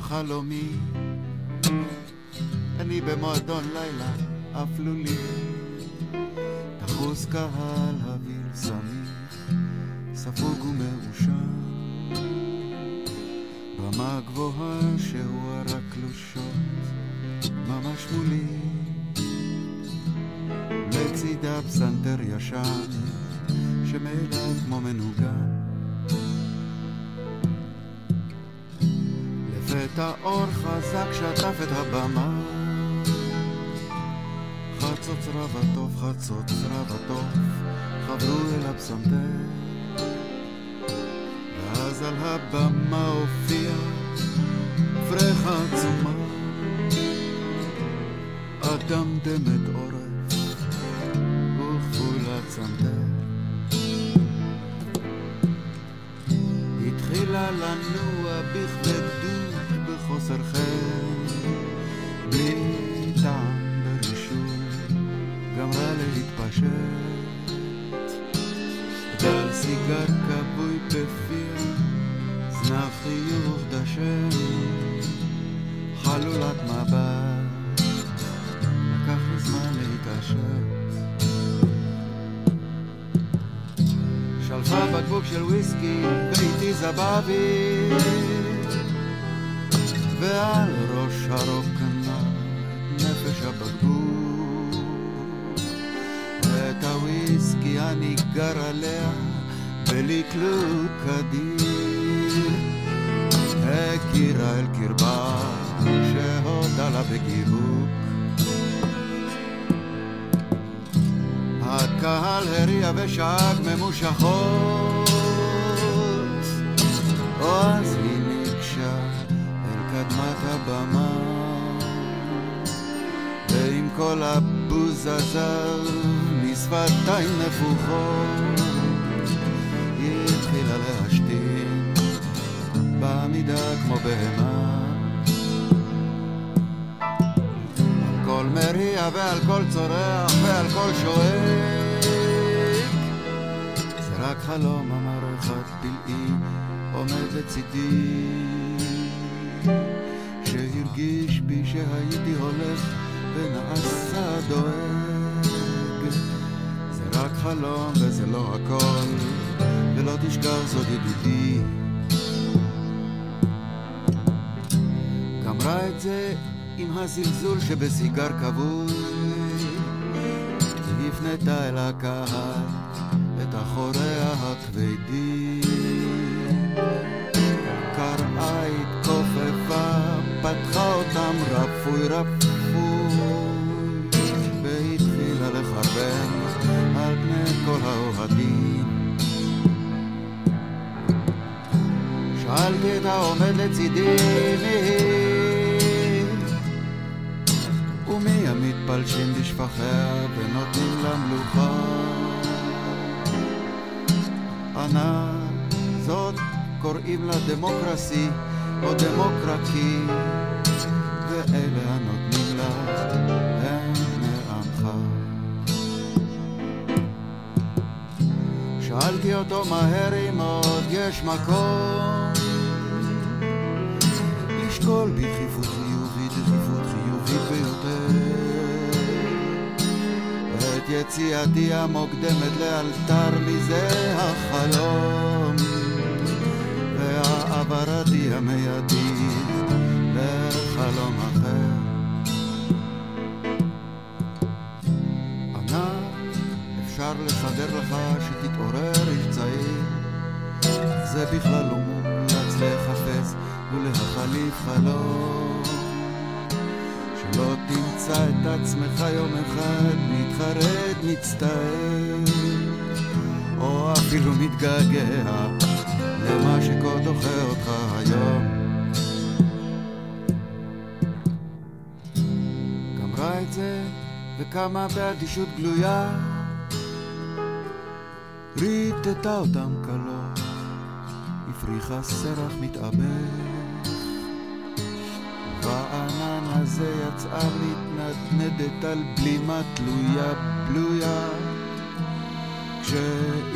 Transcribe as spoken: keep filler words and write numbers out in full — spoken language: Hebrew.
חלומי, אני במועדון לילה אפלולי, תחוס קהל אוויר סמיך, ספוג ומאושר, רמה גבוהה שהוא רק קלושות, ממש מולי, לצידה פסנתר ישן שמעילה כמו מנוגן, לפתע אור חזק שטף את הבמה, חצוץ רב הטוב, חצוץ רב הטוב, חברו אל הפסנתר, ואז על הבמה הופיע פרחה עצומה, אדם דמת עורף וכפולת סנתר, התחילה לנוע בכבדות בחוסר חן, בלי טעם ברישול, גמרה להתפשט, גל סיגר כבוי בפיה, זנב חיוך דשן, חלולת מבט, לקח לי זמן להתעשת, שלפה בקבוק של וויסקי ואיתי זבבי, ועל ראש הרוקנה את נפש הבקבוק, ואת הוויסקי הניגר עליה בלי קלוק אדיר, הכירה אל קרבה שהודה לה בגיבוק, הקהל הריע ושאג ממושכות, או אז היא ניגשה אל קדמת הבמה, ועם כל הבוז הזר משפתיים נפוחות, היא התחילה להשתין בעמידה כמו בהמה, על כל מריע ועל כל צורח ועל כל שואק, זה רק חלום, אמר אחד פלאי עומד לצידי, שהרגיש בי שהייתי הולך ונעשה דואג, זה רק חלום וזה לא הכל, ולא תשכח זאת ידידי, גמרה את זה עם הזלזול שבסיגר כבוי, והפנתה אל הקהל את אחוריה הכבדים, קראה התכופפה, פתחה אותם רפוי רפוי, והתחילה לחרבן על פני כל האוהדים. שאלתי את העומד לצידי מי ומי המתפלשים בשפחיה ונותנים לה מלוכה, ענה זאת קוראים לה דמוקרסי או דמוקרקי, ואלה הנותנים לה הם בני עמך. שאלתי אותו מהר אם עוד יש מקום לשקול בדחיפות חיובית, דחיפות חיובית ביותר, את יציאתי המוקדמת לאלתר מזה החלום, והעברתי המיידית לחלום אחר. ענה אפשר לסדר לך שתתעורר איש צעיר, זה בכלל לא מומלץ לחפש ולהחליף חלום, שלא תמצא את עצמך יום אחד מתחרט מצטער, או אפילו מתגעגע למה שכה דוחה אותך היום. גמרה את זה וקמה באדישות גלויה, ריטטה אותם קלות, הפריחה סרח מתאבך, והענן הזה יצאה מתנדנדת על בלימה תלויה בלויה, כשהיא